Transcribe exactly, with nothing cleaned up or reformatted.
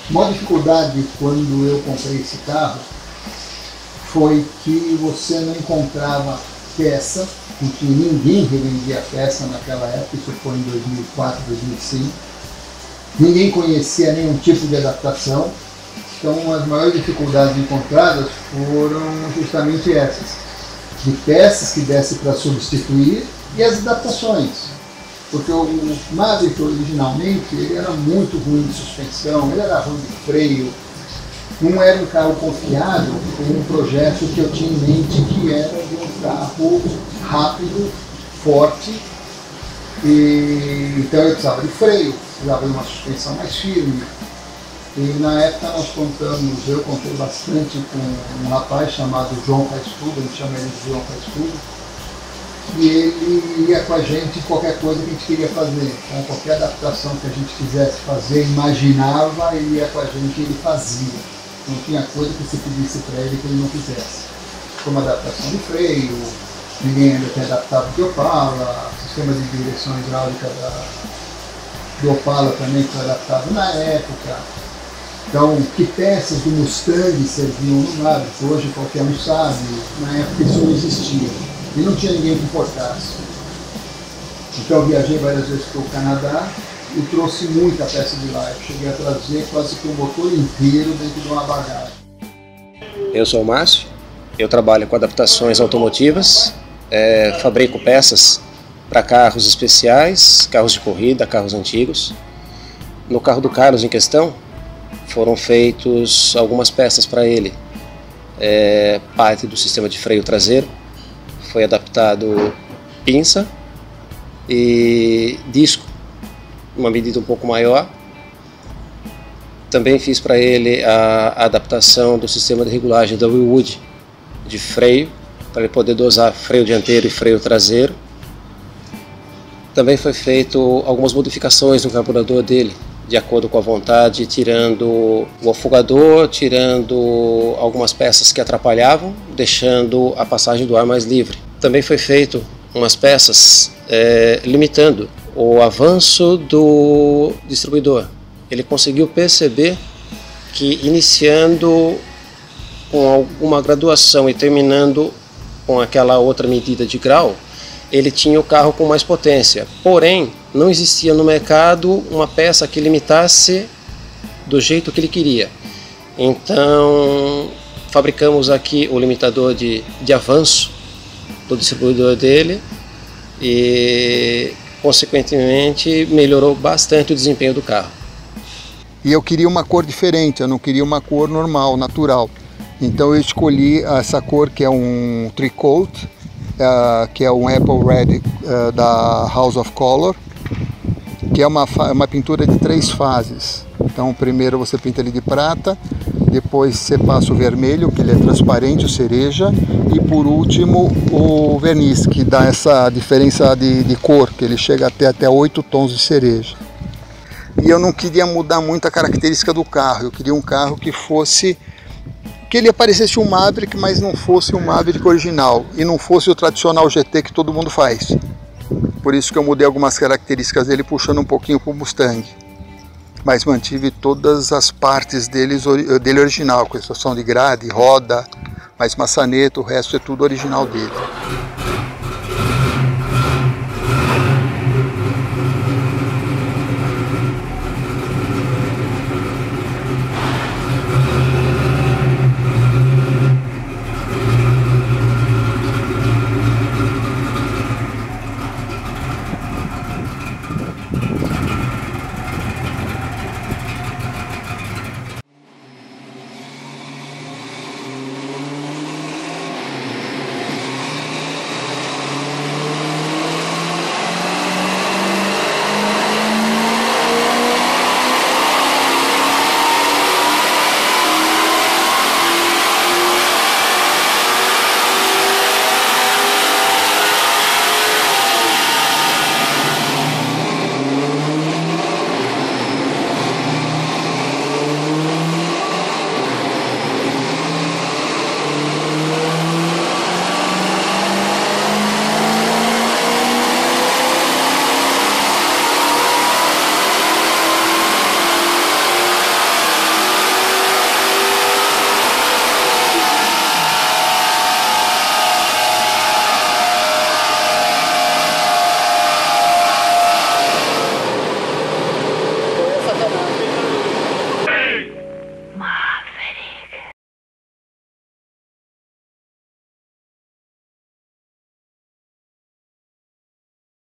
A maior dificuldade quando eu comprei esse carro foi que você não encontrava peça, porque ninguém revendia peça naquela época, isso foi em dois mil e quatro, dois mil e cinco. Ninguém conhecia nenhum tipo de adaptação, então as maiores dificuldades encontradas foram justamente essas, de peças que desse para substituir e as adaptações. Porque o Maverick originalmente ele era muito ruim de suspensão, ele era ruim de freio, não era um carro confiável com um projeto que eu tinha em mente, que era de um carro rápido, forte, e então eu precisava de freio, precisava de uma suspensão mais firme. E na época nós contamos, eu contei bastante com um rapaz chamado João Faz Tudo, a gente chama ele de João Faz Tudo, e ele ia com a gente em qualquer coisa que a gente queria fazer. Então, qualquer adaptação que a gente quisesse fazer, imaginava, ele ia com a gente e ele fazia. Não tinha coisa que se pedisse para ele que ele não fizesse. Como adaptação de freio, ninguém ainda tem adaptado de Opala, sistema de direção hidráulica da, do Opala também foi adaptado na época. Então, que peças do Mustang serviam no Maverick, hoje qualquer um sabe, na época isso não existia. E não tinha ninguém que importasse. Então eu viajei várias vezes para o Canadá e trouxe muita peça de lá. Eu cheguei a trazer quase que o motor inteiro dentro de uma bagagem. Eu sou o Márcio, eu trabalho com adaptações automotivas, é, fabrico peças para carros especiais, carros de corrida, carros antigos. No carro do Carlos em questão, foram feitos algumas peças para ele. É, parte do sistema de freio traseiro, foi adaptado pinça e disco, uma medida um pouco maior. Também fiz para ele a adaptação do sistema de regulagem da Willwood de freio, para ele poder dosar freio dianteiro e freio traseiro. Também foi feito algumas modificações no carburador dele, de acordo com a vontade, tirando o afogador, tirando algumas peças que atrapalhavam, deixando a passagem do ar mais livre. Também foi feito umas peças é, limitando o avanço do distribuidor. Ele conseguiu perceber que iniciando com alguma graduação e terminando com aquela outra medida de grau, ele tinha o carro com mais potência. Porém, não existia no mercado uma peça que limitasse do jeito que ele queria. Então, fabricamos aqui o limitador de, de avanço do distribuidor dele e, consequentemente, melhorou bastante o desempenho do carro. E eu queria uma cor diferente, eu não queria uma cor normal, natural. Então eu escolhi essa cor que é um Tricoat, uh, que é um Apple Red uh, da House of Color, que é uma, uma pintura de três fases. Então primeiro você pinta ele de prata, depois você passa o vermelho, que ele é transparente, o cereja, e por último o verniz, que dá essa diferença de, de cor, que ele chega até, até oito tons de cereja. E eu não queria mudar muito a característica do carro, eu queria um carro que fosse, que ele parecesse um Maverick, mas não fosse um Maverick original, e não fosse o tradicional G T que todo mundo faz. Por isso que eu mudei algumas características dele, puxando um pouquinho para o Mustang. Mas mantive todas as partes deles, dele original, com exceção de grade, roda, mais maçaneta, o resto é tudo original dele.